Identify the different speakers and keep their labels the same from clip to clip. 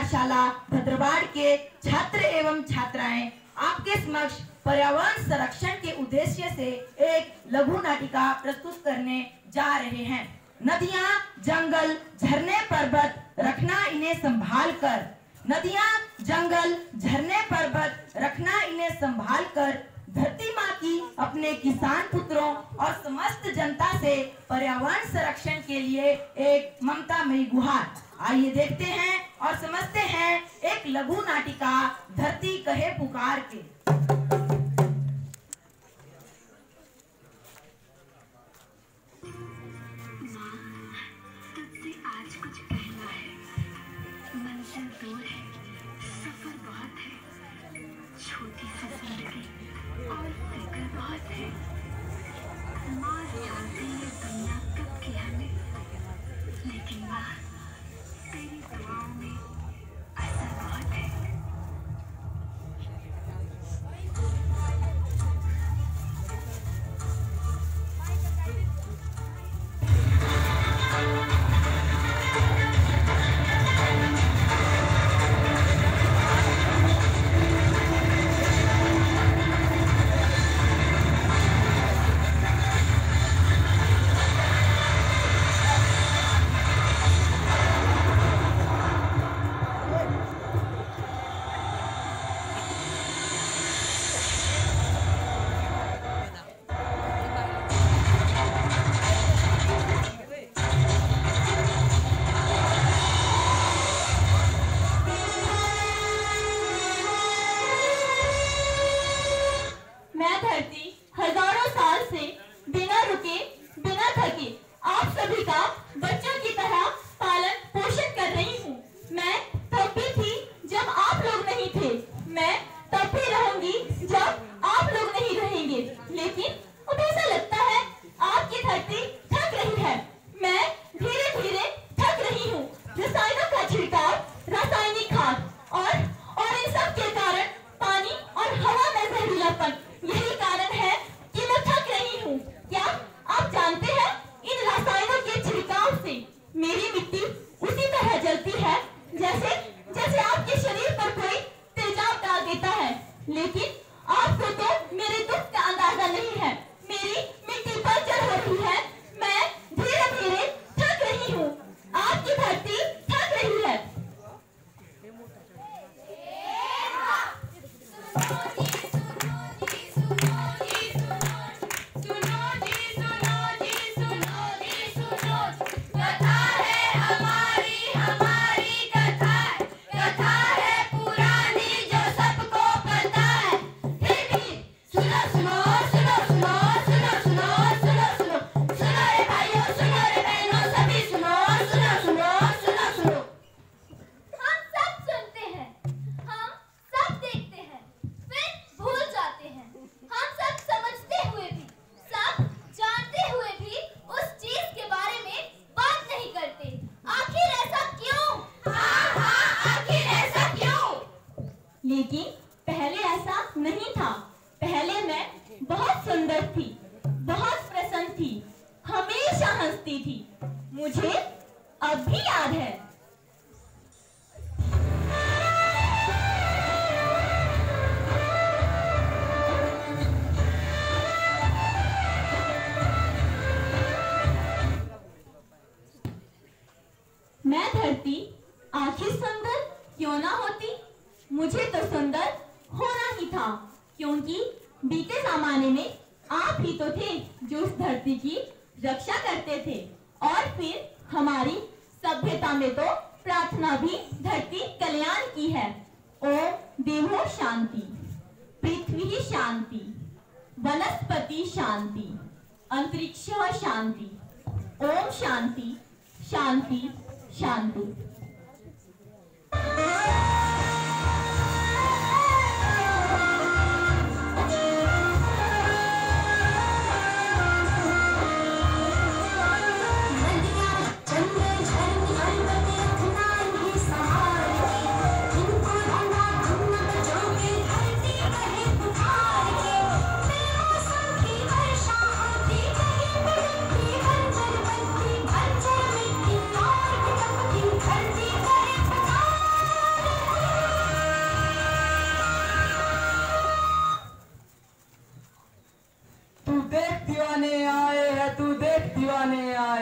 Speaker 1: कलाशाला भद्रवाड़ के छात्र एवं छात्राएं आपके समक्ष पर्यावरण संरक्षण के उद्देश्य से एक लघु नाटिका प्रस्तुत करने जा रहे हैं। नदियां, जंगल, झरने, पर्वत रखना इन्हें संभाल कर। नदियां, जंगल, झरने, पर्वत रखना इन्हें संभाल कर। धरती माँ की अपने किसान पुत्रों और समस्त जनता से पर्यावरण संरक्षण के लिए एक ममतामयी गुहार। आइए देखते हैं और समझते हैं एक लघु नाटिका धरती कहे पुकार के।
Speaker 2: लेकिन पहले ऐसा नहीं था। पहले मैं बहुत सुंदर थी, बहुत प्रसन्न थी, हमेशा हंसती थी। मुझे अब भी याद है। मैं धरती आखिर सुंदर क्यों ना होती? मुझे तो सुंदर होना ही था, क्योंकि बीते जमाने में आप ही तो थे जो उस धरती की रक्षा करते थे। और फिर हमारी सभ्यता में तो प्रार्थना भी धरती कल्याण की है। ओम देवो शांति, पृथ्वी शांति, वनस्पति शांति, अंतरिक्ष शांति। ओम शांति शांति शांति।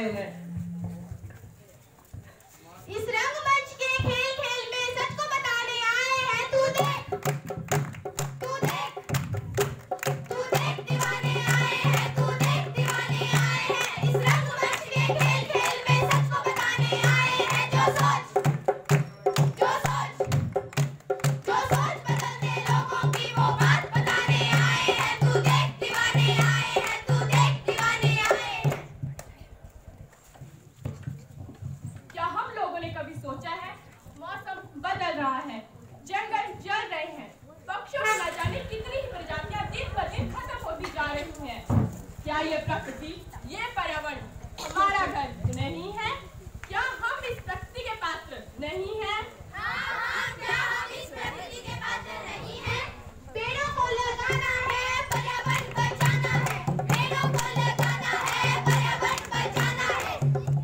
Speaker 3: आए हैं।
Speaker 2: इस रंगमंच के खेल खेल में सच को बताने आए हैं। तू देख दीवाने आए हैं, तू देख दीवाने आए हैं। इस रंगमंच के खेल खेल में सच को बताने आए हैं। जो सोच बदलने लोगों की वो बात बताने आए हैं। तू देख दीवाने आए हैं, तू देख दीवाने आए हैं।
Speaker 4: क्या हम लोगों ने कभी सोचा है मौसम बदल रहा है, जंगल जल रहे हैं, पक्षियों में न जाने कितनी ही प्रजातियां दिन ब दिन खत्म होती जा रही हैं। क्या ये प्रकृति, ये पर्यावरण हमारा घर नहीं है? क्या हम इस प्रकृति के पात्र नहीं हैं?
Speaker 2: क्या हम इस प्रकृति के पात्र नहीं हैं? पेड़ों को लगाना है, पर्यावरण बचाना है। पेड़ों को लगाना है, पर्यावरण बचाना है।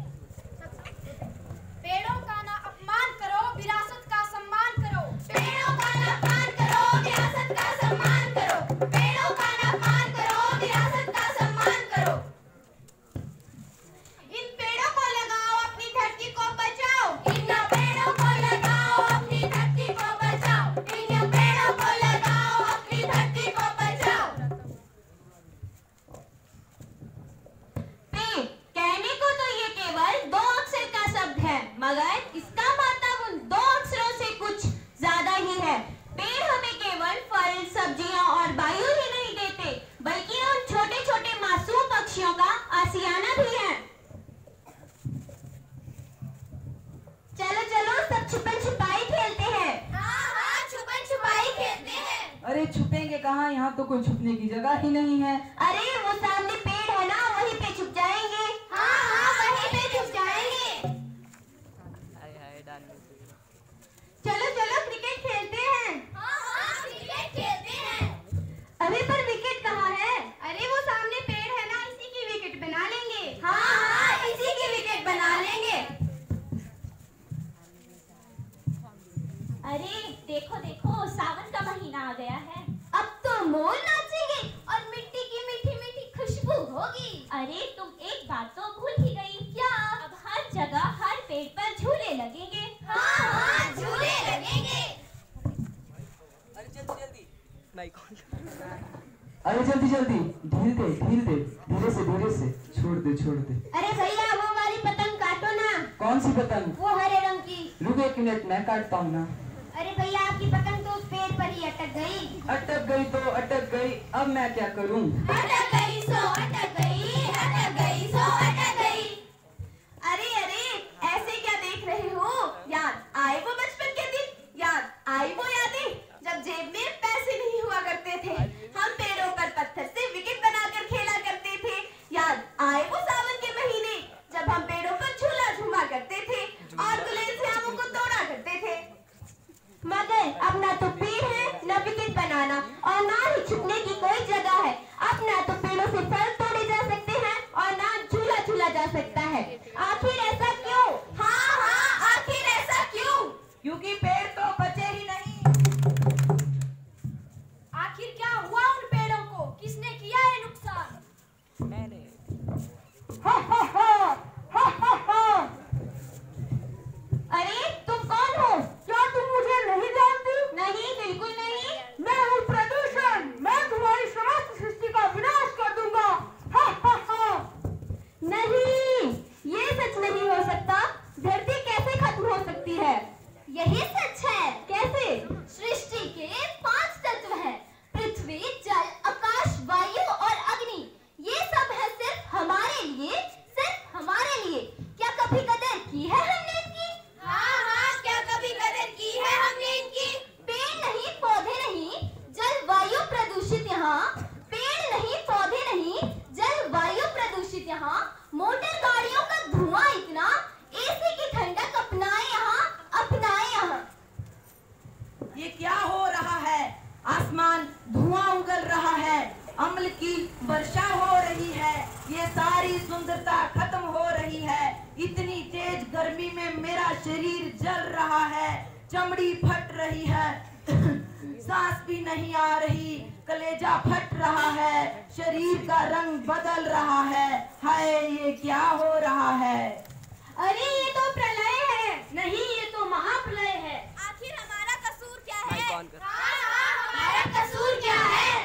Speaker 2: पेड़ों का ना अपमान करो, विरासत का सम्मान करो। पेड़ों का ना अपमान करो, विरासत का सम्मान करो। पेड़ों का ना अपमान करो, विरासत का सम्मान करो। इन पेड़ों को लगाओ, अपनी धरती को बचाओ। इन पेड़ों को लगाओ, अपनी धरती को बचाओ। इन पेड़ों को लगाओ, अपनी धरती को बचाओ। पेड़ कहने को तो ये केवल 2 अक्षर का शब्द है, मगर इसका मतलब उन 2 अक्षरों से कुछ ज्यादा ही है। पेड़ हमें केवल फल, सब्जियां और वायु ही नहीं देते, बल्कि उन छोटे छोटे मासूम पक्षियों का आशियाना भी है। चलो चलो सब छुपन छुपाई खेलते हैं। हाँ छुपन छुपाई खेलते हैं।
Speaker 3: अरे छुपेंगे कहाँ, यहाँ तो कोई छुपने की जगह ही नहीं है।
Speaker 2: अरे वो सामने पेड़ है ना, वहीं पे छुप जाएंगे। हाँ वहीं पे छुप जाएंगे। चलो चलो क्रिकेट खेलते हैं। हाँ क्रिकेट खेलते हैं। अरे पर विकेट कहाँ है? अरे वो सामने पेड़ है ना, इसी की विकेट बना लेंगे। हाँ इसी की विकेट बना लेंगे। अरे देखो देखो, सावन का महीना आ गया है। अब तो मोर नाचेंगे और मिट्टी की मीठी मीठी खुशबू होगी। अरे तुम एक बात तो भूल ही गई। क्या? अब हर जगह हर पेड़ पर झूले लगेंगे। हाँ झूले लगेंगे।
Speaker 3: अरे जल्दी जल्दी, धीरे से छोड़ दे।
Speaker 2: अरे भैया वो वाली पतंग काटो ना।
Speaker 3: कौन सी पतंग?
Speaker 2: वो हरे रंग की।
Speaker 3: रुक 1 मिनट, मैं काटता हूँ ना।
Speaker 2: अरे भैया आपकी पतंग तो उस पेड़ पर ही अटक गई।
Speaker 3: अटक गई तो अटक गई, अब मैं क्या करूँ?
Speaker 2: अटक गई सो अटक गई, अटक गई सो अटक गई। अरे अरे ऐसे क्या देख रहे हो? याद आए वो बचपन के दिन? याद आई वो यादें जब जेब में पैसे नहीं हुआ करते थे, हम पेड़ों पर पत्थर से विकेट बनाकर खेला करते थे। याद आए वो सावन के महीने जब हम पेड़ों पर झूला झूमा करते थे और गुलेल से आमों को तोड़ा करते थे। मगर अब ना तो पेड़ है, ना विकेट बनाना और ना ही छुपने की कोई जगह है। अब ना तो पेड़ों से फल तोड़े जा सकते हैं और ना झूला झूला जा सकता है। आखिर ऐसा क्यों? हाँ आखिर ऐसा क्यों?
Speaker 1: क्योंकि पेड़ तो बचे ही नहीं।
Speaker 2: आखिर क्या हुआ उन पेड़ों को? किसने किया ये नुकसान?
Speaker 3: मैंने।
Speaker 2: अरे तुम कौन हो? क्या तुम मुझे नहीं जानती? नहीं बिल्कुल नहीं।
Speaker 5: मैं हूँ प्रदूषण, मैं तुम्हारी समस्त सृष्टि का विनाश कर दूंगा।
Speaker 2: नहीं ये सच नहीं हो सकता। धरती कैसे खत्म हो सकती है? यही सच है। कैसे? सृष्टि के 5 तत्व हैं, पृथ्वी, जल, आकाश, वायु और अग्नि। ये सब है सिर्फ हमारे लिए, सिर्फ हमारे लिए। क्या कभी कदर की है हमने इनकी? हाँ क्या कभी कदर की है हमने इनकी? पेड़ नहीं पौधे नहीं, जल वायु प्रदूषित यहाँ। पेड़ नहीं पौधे नहीं, जल वायु प्रदूषित यहाँ। मोटर गाड़ियों का धुआं इतना, एसी की ठंडक अपनाए यहाँ।
Speaker 1: ये क्या हो रहा है? आसमान धुआं उगल रहा है, अम्ल की वर्षा हो रही है, ये सारी सुंदरता खत्म हो रही है। इतनी तेज गर्मी में मेरा शरीर जल रहा है, चमड़ी फट रही है। सांस भी नहीं आ रही, कलेजा फट रहा है, शरीर का रंग बदल रहा है। हाय ये क्या हो रहा है?
Speaker 5: अरे ये तो प्रलय है। नहीं, ये तो महाप्रलय है।
Speaker 6: आखिर हमारा कसूर क्या है?
Speaker 5: हमारा कसूर क्या है?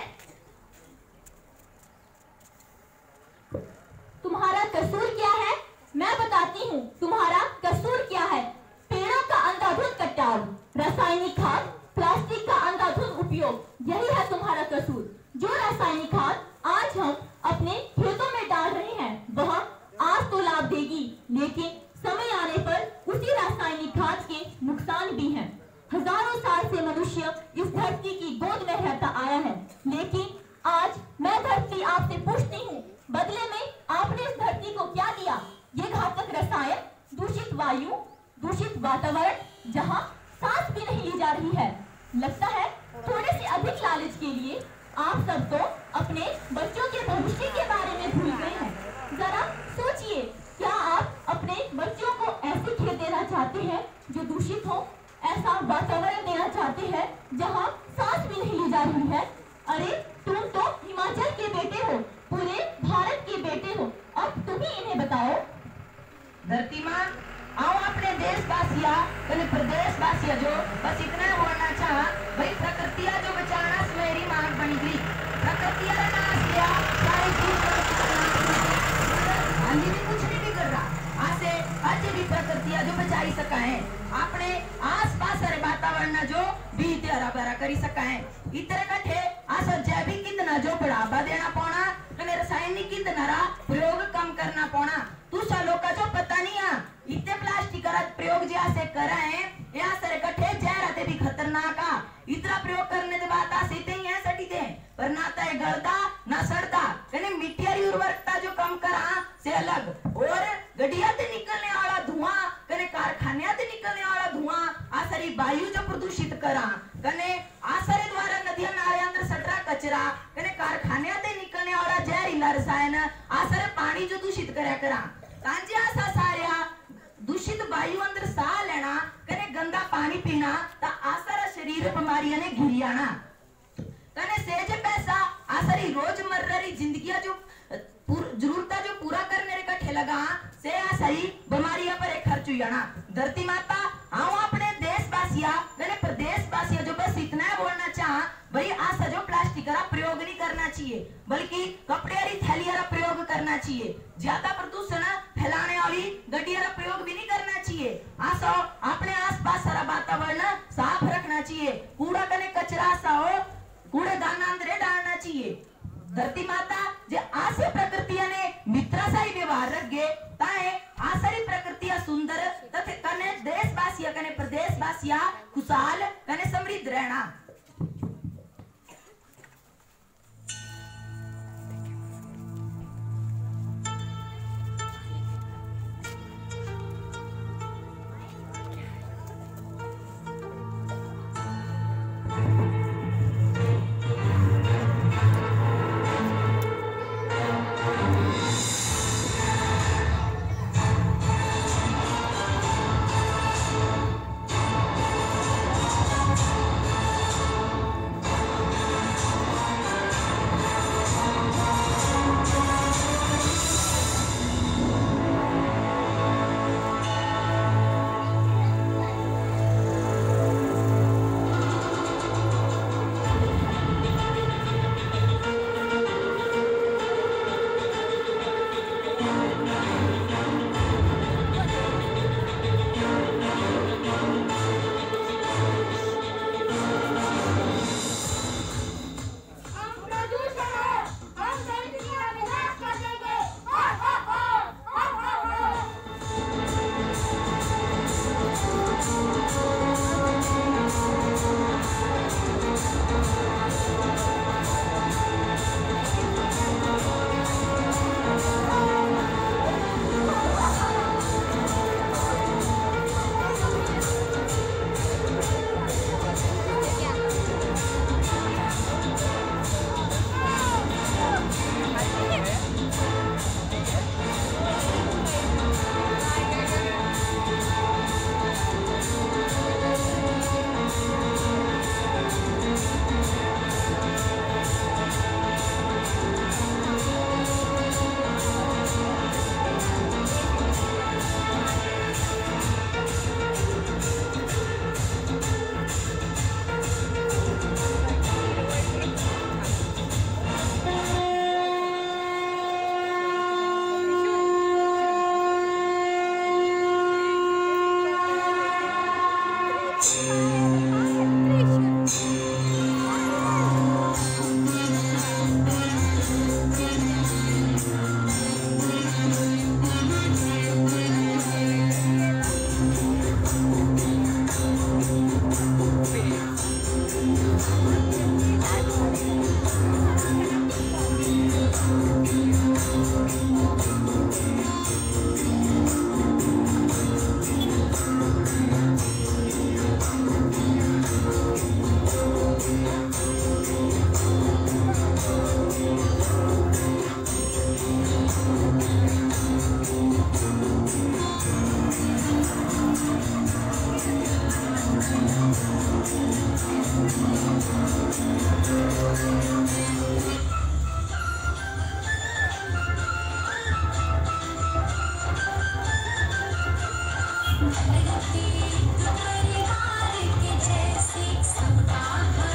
Speaker 2: तुम्हारा कसूर क्या है? मैं बताती हूँ तुम्हारा कसूर क्या है। पेड़ों का अंधाधुंध कटाव, रासायनिक खाद, प्लास्टिक का अंधाधुंध उपयोग, यही है तुम्हारा कसूर। जो रासायनिक खाद आज हम अपने खेतों में डाल रहे हैं वह आज तो लाभ देगी, लेकिन समय आने पर उसी रासायनिक खाद के नुकसान भी हैं। हजारों साल से मनुष्य इस धरती की गोद में रहता आया है, लेकिन आज मैं धरती आपसे पूछती हूँ, बदले में आपने इस धरती को क्या दिया? ये घातक रसायन, दूषित वायु, दूषित वातावरण, जहाँ सांस भी नहीं ली जा रही है। लगता है थोड़े से अधिक लालच के लिए आप सब तो अपने बच्चों के भविष्य के बारे में भूल गए हैं। जरा सोचिए, क्या आप अपने बच्चों को ऐसी खेत देना चाहते हैं जो दूषित हो? ऐसा वातावरण देना चाहते हैं जहाँ सांस भी नहीं ली जा रही है? अरे तुम तो हिमाचल के बेटे हो, पूरे भारत के बेटे हो, अब तुम ही इन्हें बताओ।
Speaker 1: धरती माँ, आओ अपने देशवासिया कने प्रदेशवासिया जो बस इतना बोलना चाहा, भाई प्रकृतिया जो बचाना मेरी मांग बनी गई। प्रकृतिया का नाश किया, सारी चीज आंधी भी कुछ नहीं बिगड़ रहा। आज से आज भी प्रकृतिया जो बचाई सका है, अपने आस पास सारे वातावरण जो भी हरा भरा करी सका है। इतने कठे आस जैविक ईंधन जो बढ़ावा देना पौना, कने रासायनिक ईंधन रा प्रयोग कम करना पौना। तू सालों का जो पता नहीं है, इतने प्लास्टिक का प्रयोग जैसे करा है, यहाँ सारे कठे जहराते भी खतरनाक आ। इतना प्रयोग करने के बाद सीधे ही है सटी थे, पर ना तो गलता ना सड़ता, कने मिट्टी की उर्वरकता जो कम करा से अलग। और गड्डिया से निकलने वाला धुआं, कने कारखाने से निकलने वाला धुआं, आ सारी वायु जो प्रदूषित करा, कने आ सारे द्वारा नदियां नाले अंदर सटरा कचरा, कने कारखाने से निकलने वाला जहरीला रसायन, आ सारे पानी जो दूषित करा तांजे आसा सारिया दूषित वायु अंदर साह लेना, कने गंदा पानी पीना, ता आसारा शरीर बीमारियां ने घिरी आना। कने सेज पैसा आसारी रोजमर्रा री जिंदगी जो जरूरता जो पूरा करने रे कठे लगा से आसारी बीमारियां पर खर्च हुई आना। धरती माता, आओ अपने देशवासिया कने प्रदेशवासिया जो बस इतना है बोलना चाह, भाई आसा जो प्लास्टिक का प्रयोग नहीं करना चाहिए, बल्कि कपड़े वाली थैलियां का प्रयोग करना चाहिए। ज्यादा प्रदूषण फैलाने वाली गड्डियां का प्रयोग भी नहीं करना चाहिए। आसा अपने आसपास सारा वातावरण साफ रखना चाहिए। कूड़ा कने कचरा सा हो कूड़ेदान अंदर डालना चाहिए। धरती माता जे आसे प्रकृतिया ने मित्रा सा ही व्यवहार रख गए, ताए आसारी प्रकृतिया सुंदर तथा कने देशवासिया कने प्रदेशवासिया खुशहाल कने समृद्ध रहना।
Speaker 7: परिवार के जैसे सबका